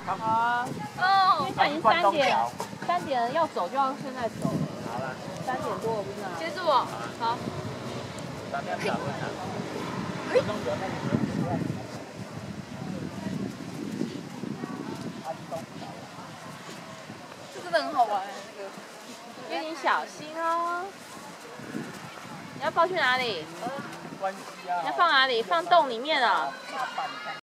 好啊。哦。因为现在已经3点了，要走就要现在走了。好了。3点多了不是吗？接住我。好。嘿。这真的很好玩，这个。约你小心哦。你要抱去哪里？关机啊！你要放哪里？放洞里面啊。